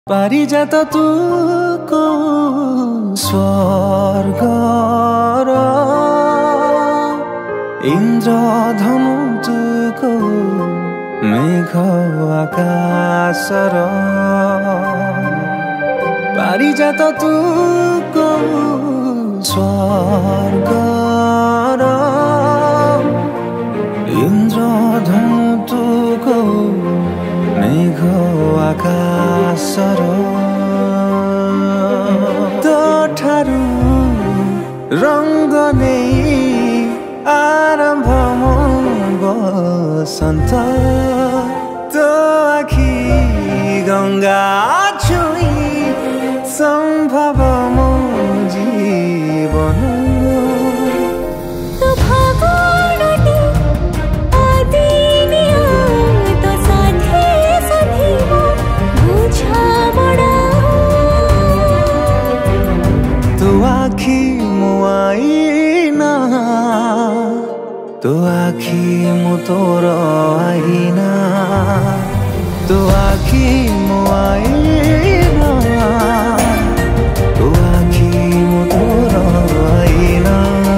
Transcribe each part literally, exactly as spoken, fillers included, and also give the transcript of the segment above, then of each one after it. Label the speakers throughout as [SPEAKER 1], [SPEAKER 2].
[SPEAKER 1] पारिजात तुको स्वर्गर इन्द्रधनु तुको मेघ आकाशर पारिजात तुको स्वर्गर इन्द्रधनु तुको मेघ आकाशर तो ठारू रंग नहीं आरंभ मो बसंत तो आखि गंगा छुई संभव मो जीवन तो आखी मु तोर आईना तो आखी मु आईना तो आखी मु तोर आईना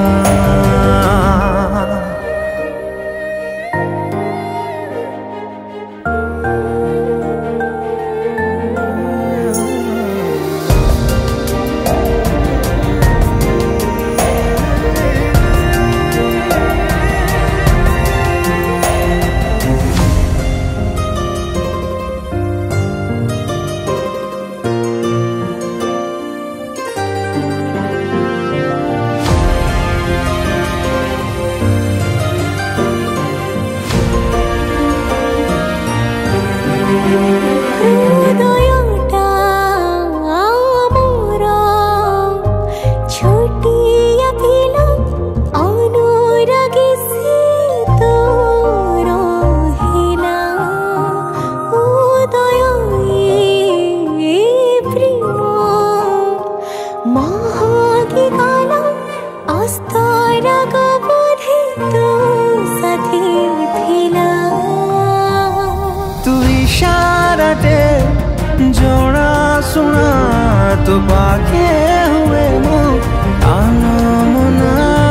[SPEAKER 1] जोड़ा सुना तो बाके हुए मो आना मना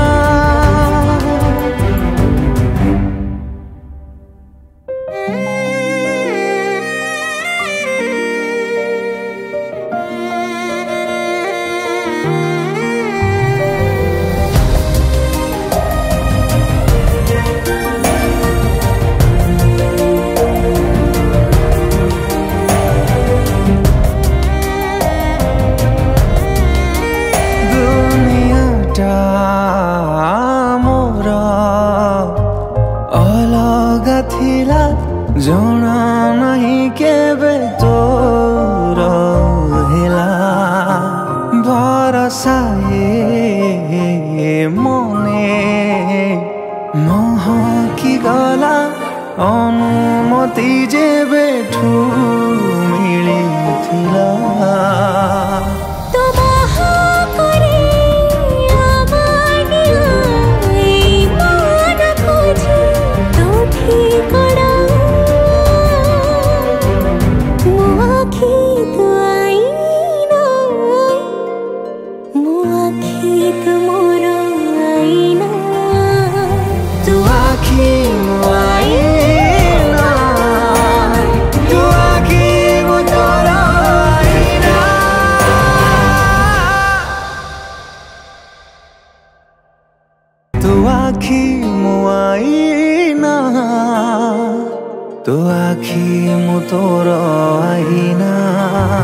[SPEAKER 1] जोना नहीं केबे तोर हेला भरसा मने महकी गला अनुमति जेबे ठू मिलिथिला तो आखी मु आईना तो आखी मु तोर आईना।